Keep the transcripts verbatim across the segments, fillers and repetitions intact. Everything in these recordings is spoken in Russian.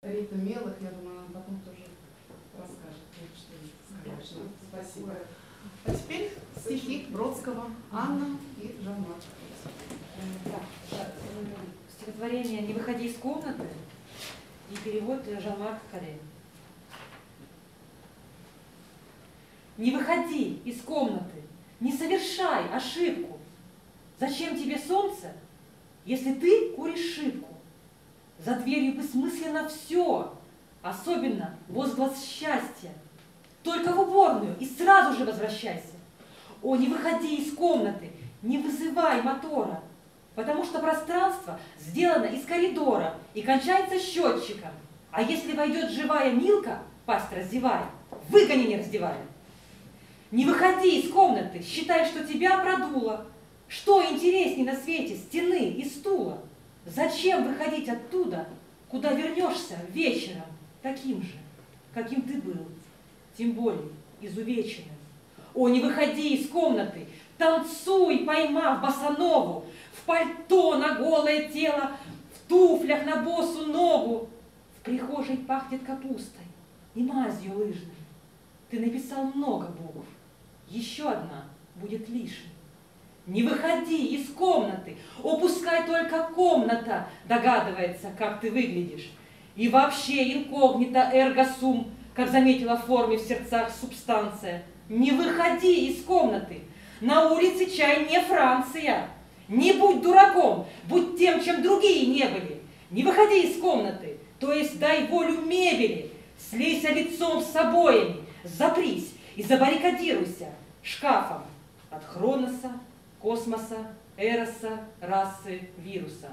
Рита Мелых, я думаю, она потом тоже расскажет, что сказать. Спасибо. А теперь стихи Бродского «Анна» и Жан-Марк. Да, стихотворение «Не выходи из комнаты» и перевод Жан-Марк Каре. Не выходи из комнаты, не совершай ошибку. Зачем тебе солнце, если ты куришь шибку? За дверью бессмысленно все, особенно возглас счастья. Только в уборную и сразу же возвращайся. О, не выходи из комнаты, не вызывай мотора, потому что пространство сделано из коридора и кончается счетчиком. А если войдет живая Милка, пасть раздевая, выгони не раздевая. Не выходи из комнаты, считай, что тебя продуло. Что интересней на свете стены и стула? Зачем выходить оттуда, куда вернешься вечером, таким же, каким ты был, тем более изувеченным? О, не выходи из комнаты, танцуй, поймав босанову, в пальто на голое тело, в туфлях на босу ногу. В прихожей пахнет капустой и мазью лыжной. Ты написал много букв, еще одна будет лишней. Не выходи из комнаты, о, пускай только комната догадывается, как ты выглядишь. И вообще инкогнито эрго сум, как заметила в форме в сердцах субстанция. Не выходи из комнаты, на улице чай не Франция. Не будь дураком, будь тем, чем другие не были. Не выходи из комнаты, то есть дай волю мебели. Слейся лицом с обоями, запрись и забаррикадируйся шкафом от Хроноса, космоса, эроса, расы, вируса.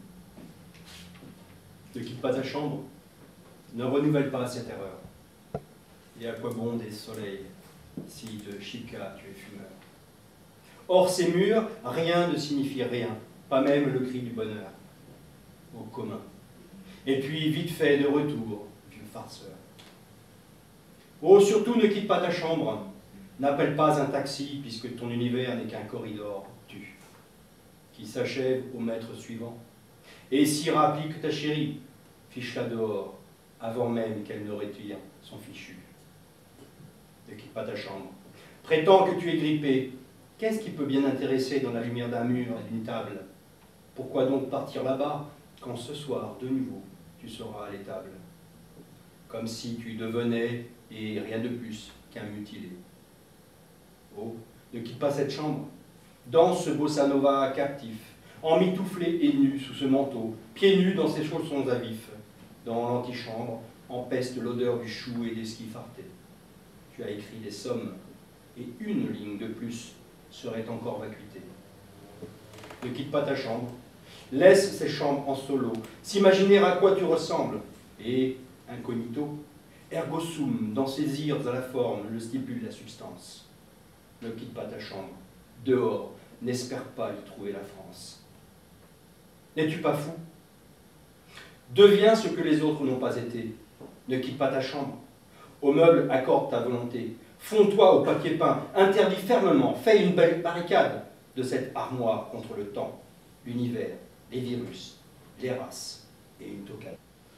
Ne quitte pas ta chambre, ne renouvelle pas cette erreur. Et à quoi bon des soleils si de chica tu es fumeur? Hors ces murs, rien ne signifie rien, pas même le cri du bonheur. Au commun. Et puis, vite fait, de retour, vieux farceur. Oh, surtout ne quitte pas ta chambre. N'appelle pas un taxi, puisque ton univers n'est qu'un corridor, tu, qui s'achève au mètre suivant. Et si rapide que ta chérie, fiche-la dehors, avant même qu'elle ne retire son fichu. Ne quitte pas ta chambre. Prétends que tu es grippé. Qu'est-ce qui peut bien intéresser dans la lumière d'un mur et d'une table? Pourquoi donc partir là-bas, quand ce soir, de nouveau, tu seras à l'étable? Comme si tu devenais, et rien de plus, qu'un mutilé. Oh, ne quitte pas cette chambre. Danse ce bossa nova captif, emmitouflé et nu sous ce manteau, pieds nus dans ses chaussons à vif. Dans l'antichambre, empeste l'odeur du chou et des skis fartés. Tu as écrit des sommes, et une ligne de plus serait encore vacuité. Ne quitte pas ta chambre. Laisse ces chambres en solo, s'imaginer à quoi tu ressembles. Et, incognito, ergo sum, dans ces ires à la forme, le stipule la substance. Ne quitte pas ta chambre. Dehors, n'espère pas y trouver la France. N'es-tu pas fou? Deviens ce que les autres n'ont pas été. Ne quitte pas ta chambre. Au meuble, accorde ta volonté. Fonds-toi au papier peint. Interdis fermement. Fais une belle barricade de cette armoire contre le temps, l'univers, les virus, les races et une tocade.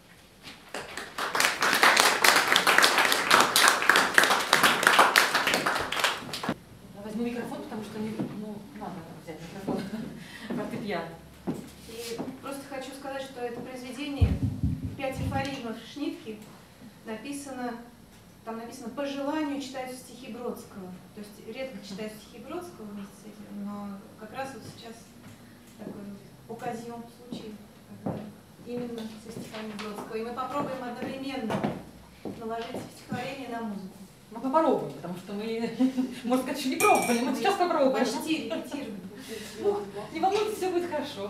Возьму микрофон, потому что не, ну, надо взять микрофон, фортепиано. И просто хочу сказать, что это произведение «Пять афоризмов Шнитке» написано, там написано «По желанию читают стихи Бродского». То есть редко читают стихи Бродского вместе с этим, но как раз вот сейчас такой вот оказион случай, именно со стихами Бродского. И мы попробуем одновременно наложить стихотворение на музыку. Мы попробуем, потому что мы, может сказать, еще не пробовали, мы сейчас попробуем. Почти репетируем. Ну, не волнуйтесь, все будет хорошо.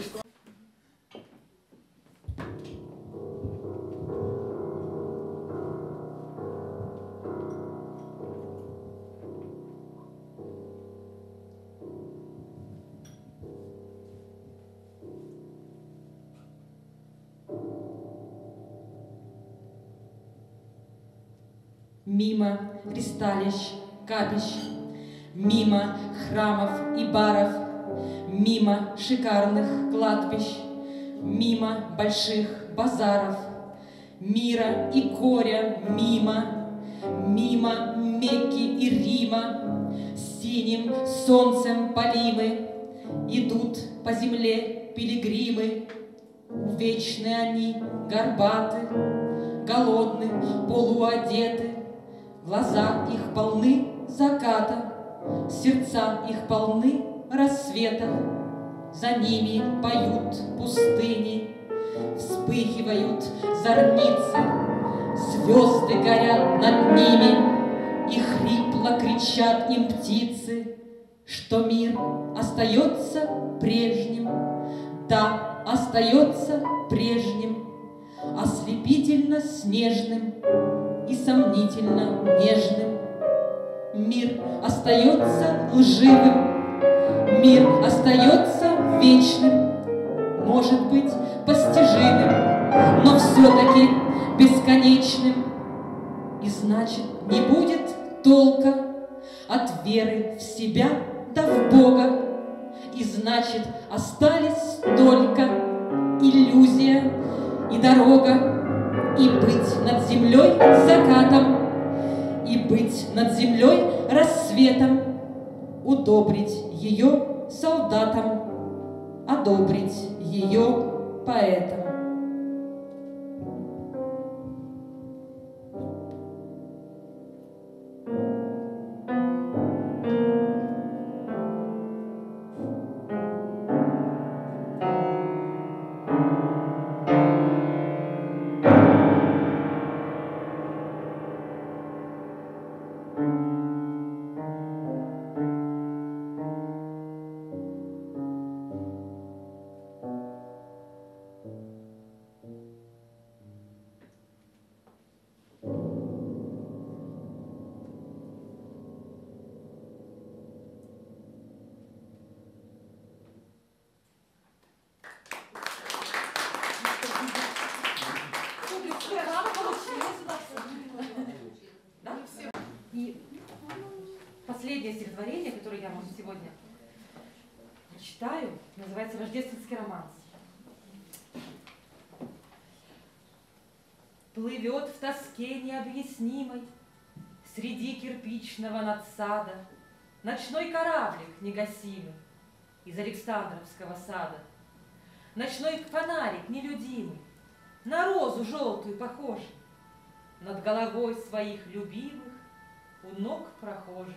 Мимо ристалищ, капищ, мимо храмов и баров, мимо шикарных кладбищ, мимо больших базаров, мира и горя мимо, мимо Мекки и Рима, синим солнцем полимы, идут по земле пилигримы. Увечны они, горбаты, голодны, полуодеты, глаза их полны заката, сердца их полны рассвета. За ними поют пустыни, вспыхивают зорницы, звезды горят над ними, и хрипло кричат им птицы, что мир остается прежним, да, остается прежним, ослепительно снежным и сомнительно нежным. Мир остается лживым, мир остается вечным, может быть, постижимым, но все-таки бесконечным. И значит, не будет толка от веры в себя да в Бога, и значит, остались только иллюзия и дорога, и быть над землей закатом, и быть над землей рассветом, удобрить ее солдатам, одобрить ее поэтам. И последнее стихотворение, которое я вам сегодня читаю, называется «Рождественский романс». Плывет в тоске необъяснимой среди кирпичного надсада ночной кораблик негасимый из Александровского сада. Ночной фонарик нелюдимый, на розу желтую похожий, над головой своих любимых у ног прохожих.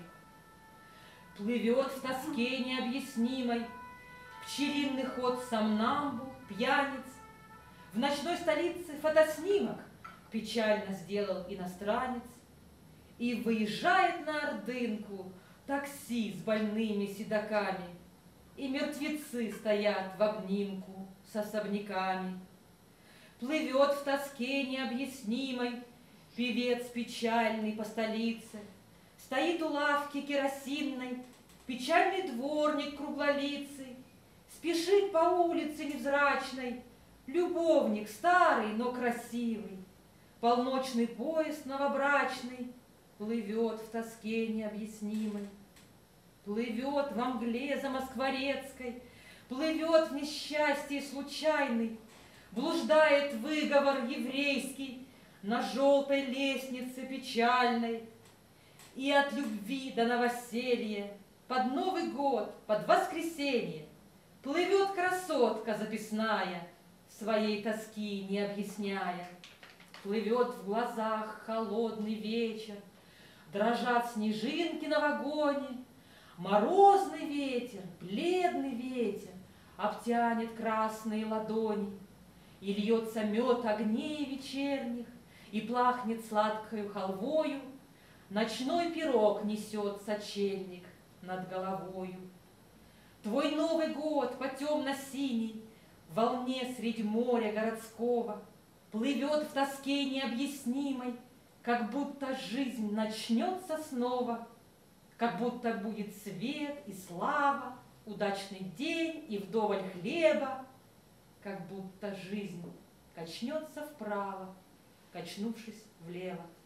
Плывет в тоске необъяснимой пчелиный ход сомнамбул, пьяниц. В ночной столице фотоснимок печально сделал иностранец. И выезжает на Ордынку такси с больными седоками, и мертвецы стоят в обнимку с особняками. Плывет в тоске необъяснимой певец печальный по столице, стоит у лавки керосинной печальный дворник круглолицый, спешит по улице невзрачной любовник старый, но красивый. Полночный поезд новобрачный плывет в тоске необъяснимой. Плывет во мгле замоскворецкой, плывет в несчастье случайный, блуждает выговор еврейский на желтой лестнице печальной. И от любви до новоселья, под Новый год, под воскресенье, плывет красотка записная, своей тоски не объясняя. Плывет в глазах холодный вечер, дрожат снежинки на вагоне, морозный ветер, бледный ветер обтянет красные ладони, и льется мед огней вечерних, и плахнет сладкою халвою, ночной пирог несет сочельник над головою. Твой Новый год по темно-синей волне средь моря городского плывет в тоске необъяснимой, как будто жизнь начнется снова, как будто будет свет и слава, удачный день и вдоволь хлеба, как будто жизнь качнется вправо, качнувшись влево.